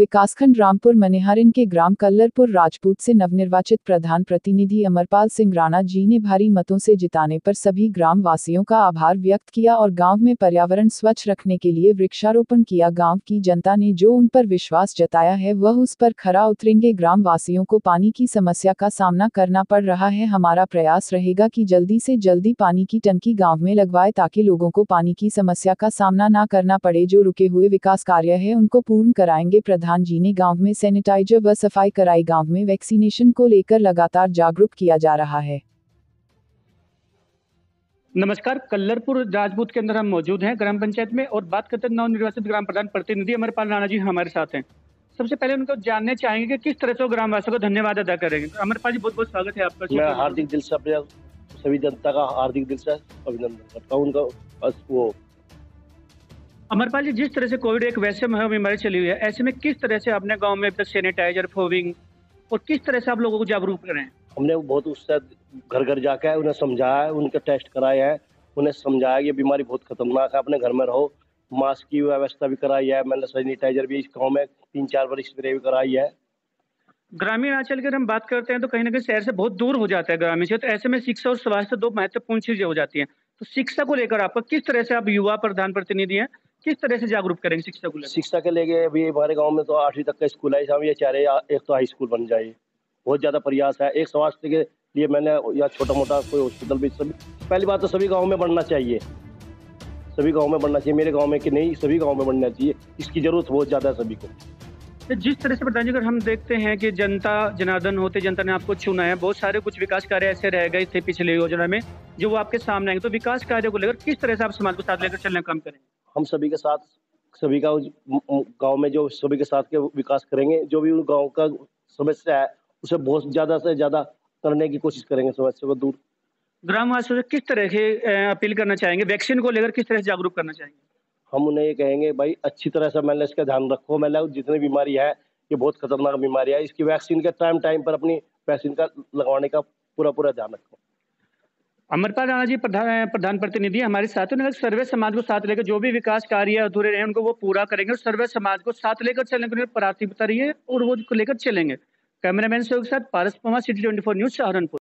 विकासखंड रामपुर मनिहारिन के ग्राम कल्लरपुर राजपूत से नवनिर्वाचित प्रधान प्रतिनिधि अमरपाल सिंह राणा जी ने भारी मतों से जिताने पर सभी ग्राम वासियों का आभार व्यक्त किया और गांव में पर्यावरण स्वच्छ रखने के लिए वृक्षारोपण किया। गांव की जनता ने जो उन पर विश्वास जताया है वह उस पर खरा उतरेंगे। ग्राम वासियों को पानी की समस्या का सामना करना पड़ रहा है। हमारा प्रयास रहेगा कि जल्दी से जल्दी पानी की टंकी गाँव में लगवाए ताकि लोगों को पानी की समस्या का सामना न करना पड़े। जो रुके हुए विकास कार्य है उनको पूर्ण कराएंगे। प्रधान जी ने गांव में सैनिटाइजर व सफाई कराई। गांव में वैक्सीनेशन को लेकर लगातार जागरूक किया जा रहा है। नमस्कार, कल्लरपुर राजपूत के अंदर हम मौजूद हैं ग्राम पंचायत में और बात करते हैं नवनिर्वाचित ग्राम प्रधान प्रतिनिधि अमरपाल राणा जी हमारे साथ हैं। सबसे पहले उनको जानने चाहेंगे कि किस तरह से वो ग्रामवासियों को धन्यवाद अदा करेंगे। अमरपाल जी, बहुत बहुत स्वागत है आपका। मैं हार्दिक दिल से अपने सभी जनता का हार्दिक दिल से अभिनंदन करता हूँ उनका। वो अमरपाल जी, जिस तरह से कोविड एक वैसे बीमारी चली हुई है, ऐसे में किस तरह से अपने गांव में सैनिटाइजर फोविंग और किस तरह से आप लोगों को जागरूक करें? हमने बहुत उससे घर घर जाकर उन्हें समझाया है, उनके टेस्ट कराए हैं, उन्हें समझाया कि ये बीमारी बहुत खतरनाक है, अपने घर में रहो। मास्क की व्यवस्था भी कराई है, मैंने सैनिटाइजर भी इस गाँव में 3-4 बार स्प्रे भी कराई है। ग्रामीण अंचल की हम बात करते हैं तो कहीं ना कहीं शहर से बहुत दूर हो जाता है ग्रामीण क्षेत्र। ऐसे में शिक्षा और स्वास्थ्य दो महत्वपूर्ण चीजें हो जाती हैं। तो शिक्षा को लेकर आपका किस तरह से, आप युवा प्रधान प्रतिनिधि हैं, किस तरह से जागरूक करेंगे शिक्षा को लेकर? शिक्षा के लेके अभी हमारे गाँव में तो 8वीं तक का स्कूल है, हम ये चाह रहे हैं एक तो हाई स्कूल बन जाए। बहुत ज़्यादा प्रयास है। एक स्वास्थ्य के लिए मैंने या छोटा मोटा कोई हॉस्पिटल भी सभी, पहली बात तो सभी गाँव में बनना चाहिए, सभी गाँव में बनना चाहिए। मेरे गाँव में कि नहीं, सभी गाँव में बनना चाहिए। इसकी जरूरत बहुत ज़्यादा है सभी को। तो जिस तरह से प्रधान जी, अगर हम देखते हैं कि जनता जनार्दन होते, जनता ने आपको चुना है, बहुत सारे कुछ विकास कार्य ऐसे रह गए थे पिछले योजना में जो वो आपके सामने आएंगे, तो विकास कार्य को लेकर किस तरह से आप समाज को साथ लेकर चलने का काम करेंगे? हम सभी के साथ, सभी का गांव में जो सभी के साथ के विकास करेंगे। जो भी गांव का समस्या है उसे बहुत ज्यादा से ज्यादा करने की कोशिश करेंगे, समस्या को दूर। ग्रामवासियों से किस तरह के अपील करना चाहेंगे? वैक्सीन को लेकर किस तरह से जागरूक करना चाहेंगे? हम उन्हें ये कहेंगे, भाई अच्छी तरह से मैंने इसका ध्यान रखो। मैंने जितनी बीमारी है, ये बहुत खतरनाक बीमारी है, इसकी वैक्सीन का टाइम पर अपनी वैक्सीन का लगवाने का पूरा ध्यान रखो। अमरपाल राणा जी प्रधान प्रतिनिधि हमारे साथ हैं। सर्वे समाज को साथ लेकर जो भी विकास कार्य अधूरे रहे उनको वो पूरा करेंगे और सर्वे समाज को साथ लेकर चलने के लिए प्राथमिकता रही है और वो लेकर चलेंगे। कैमरामैन से के साथ पारस पवार, सिटी 24 न्यूज, सहारनपुर।